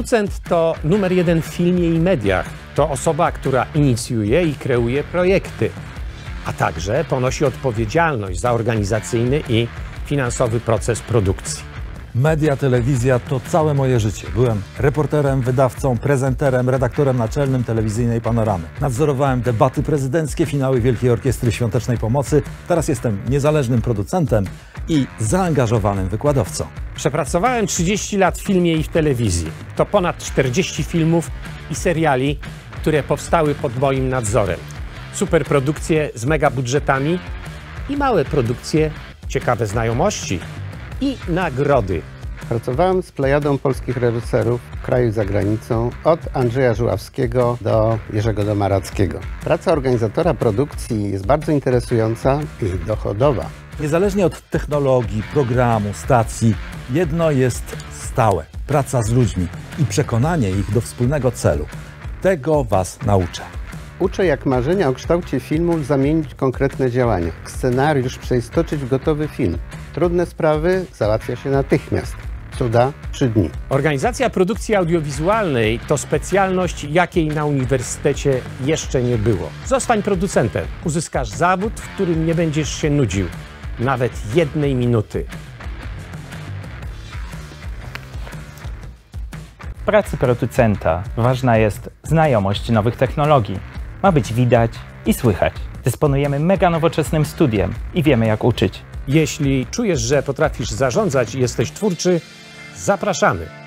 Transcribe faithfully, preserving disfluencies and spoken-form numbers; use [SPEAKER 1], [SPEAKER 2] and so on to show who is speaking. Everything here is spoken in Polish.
[SPEAKER 1] Producent to numer jeden w filmie i mediach. To osoba, która inicjuje i kreuje projekty, a także ponosi odpowiedzialność za organizacyjny i finansowy proces produkcji.
[SPEAKER 2] Media, telewizja to całe moje życie. Byłem reporterem, wydawcą, prezenterem, redaktorem naczelnym telewizyjnej Panoramy. Nadzorowałem debaty prezydenckie, finały Wielkiej Orkiestry Świątecznej Pomocy. Teraz jestem niezależnym producentem i zaangażowanym wykładowcą.
[SPEAKER 1] Przepracowałem trzydzieści lat w filmie i w telewizji. To ponad czterdzieści filmów i seriali, które powstały pod moim nadzorem. Superprodukcje z megabudżetami i małe produkcje, ciekawe znajomości i nagrody.
[SPEAKER 3] Pracowałem z plejadą polskich reżyserów w kraju i za granicą, od Andrzeja Żuławskiego do Jerzego Domarackiego. Praca organizatora produkcji jest bardzo interesująca i dochodowa.
[SPEAKER 2] Niezależnie od technologii, programu, stacji, jedno jest stałe. Praca z ludźmi i przekonanie ich do wspólnego celu. Tego Was nauczę.
[SPEAKER 3] Uczę, jak marzenia o kształcie filmów zamienić w konkretne działania. Scenariusz przeistoczyć w gotowy film. Trudne sprawy załatwia się natychmiast. Cuda trzy dni.
[SPEAKER 1] Organizacja produkcji audiowizualnej to specjalność, jakiej na uniwersytecie jeszcze nie było. Zostań producentem. Uzyskasz zawód, w którym nie będziesz się nudził. Nawet jednej minuty.
[SPEAKER 4] W pracy producenta ważna jest znajomość nowych technologii. Ma być widać i słychać. Dysponujemy mega nowoczesnym studiem i wiemy, jak uczyć.
[SPEAKER 1] Jeśli czujesz, że potrafisz zarządzać i jesteś twórczy, zapraszamy.